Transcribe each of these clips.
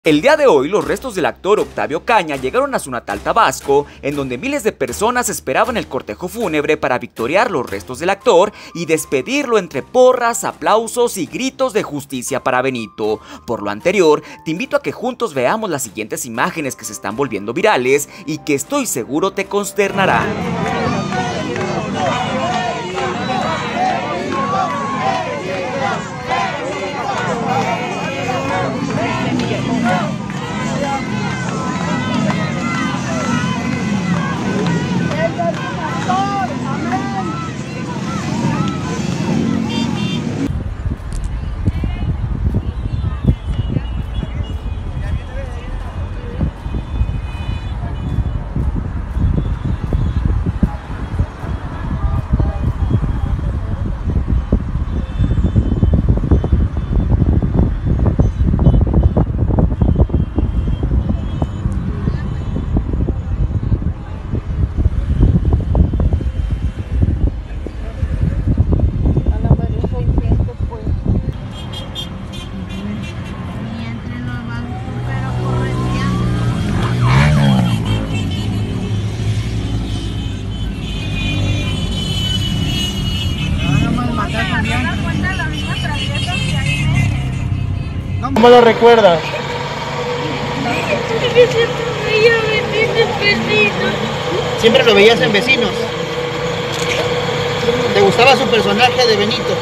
El día de hoy, los restos del actor Octavio Caña llegaron a su natal Tabasco, en donde miles de personas esperaban el cortejo fúnebre para victoriar los restos del actor y despedirlo entre porras, aplausos y gritos de justicia para Benito. Por lo anterior, te invito a que juntos veamos las siguientes imágenes que se están volviendo virales y que estoy seguro te consternarán. ¿Cómo lo recuerdas? Porque siempre veía Benito en Vecinos. Siempre lo veías en Vecinos. ¿Te gustaba su personaje de Benito?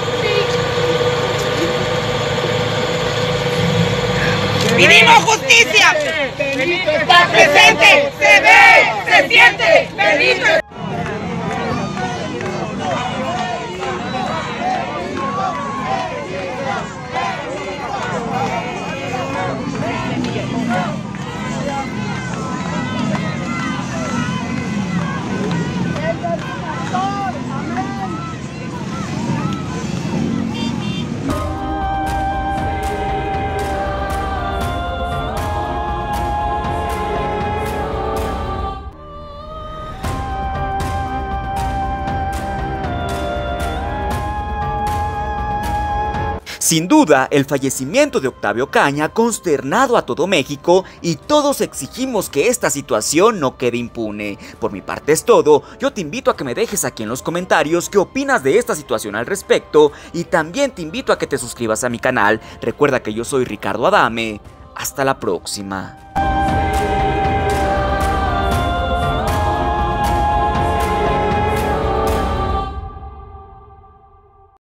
Sí. ¡Pedimos justicia! ¡Benito está presente! ¡Se ve! ¡Se siente! ¡Benito! Sin duda, el fallecimiento de Octavio Caña ha consternado a todo México y todos exigimos que esta situación no quede impune. Por mi parte es todo, yo te invito a que me dejes aquí en los comentarios qué opinas de esta situación al respecto y también te invito a que te suscribas a mi canal. Recuerda que yo soy Ricardo Adame, hasta la próxima.